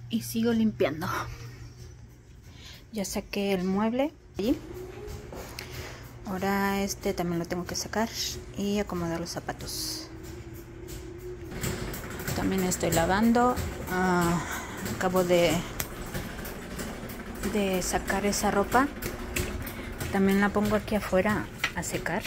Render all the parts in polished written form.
y sigo limpiando. Ya saqué el mueble allí. Ahora este también lo tengo que sacar y acomodar los zapatos. También estoy lavando. Acabo de sacar esa ropa. También la pongo aquí afuera a secar.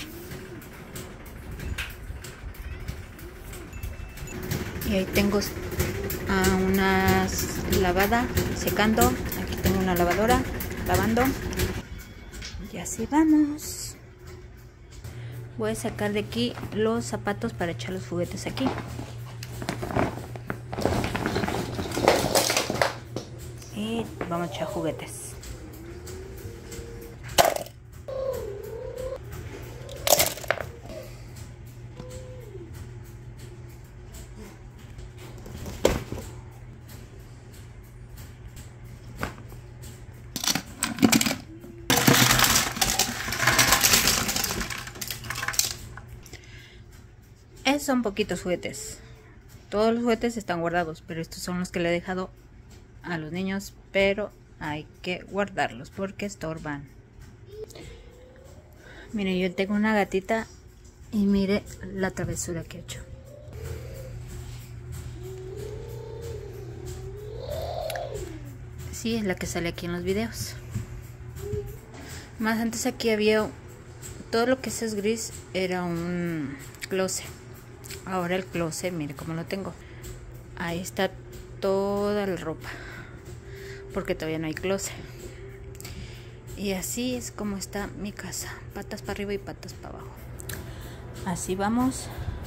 Y ahí tengo una lavada secando. Aquí tengo una lavadora lavando. Y así vamos. Voy a sacar de aquí los zapatos para echar los juguetes aquí. Y vamos a echar juguetes. Son poquitos juguetes. Todos los juguetes están guardados, pero estos son los que le he dejado a los niños, pero hay que guardarlos porque estorban. Miren, yo tengo una gatita y mire la travesura que he hecho. Sí, es la que sale aquí en los videos. Más antes aquí había todo lo que es gris, era un closet. Ahora el closet, mire cómo lo tengo. Ahí está toda la ropa, porque todavía no hay closet. Y así es como está mi casa, patas para arriba y patas para abajo. Así vamos.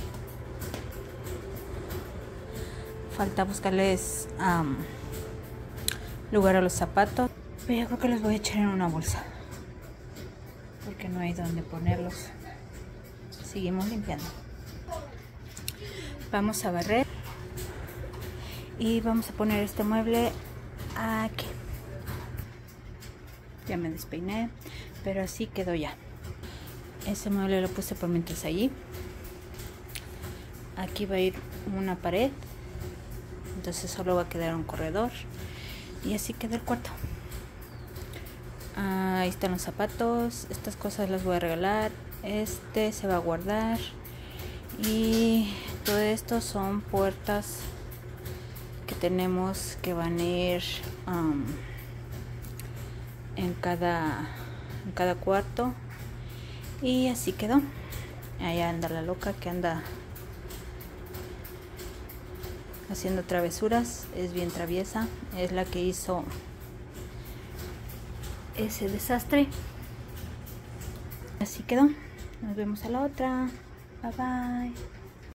Falta buscarles lugar a los zapatos, pero yo creo que los voy a echar en una bolsa porque no hay donde ponerlos. Seguimos limpiando. Vamos a barrer y vamos a poner este mueble aquí. Ya me despeiné, pero así quedó ya. Ese mueble lo puse por mientras allí. Aquí va a ir una pared, entonces solo va a quedar un corredor y así queda el cuarto. Ahí están los zapatos. Estas cosas las voy a regalar. Este se va a guardar. Y todo esto son puertas que tenemos que van a ir en cada cuarto. Y así quedó. Allá anda la loca que anda haciendo travesuras. Es bien traviesa. Es la que hizo ese desastre. Así quedó. Nos vemos a la otra. Bye bye.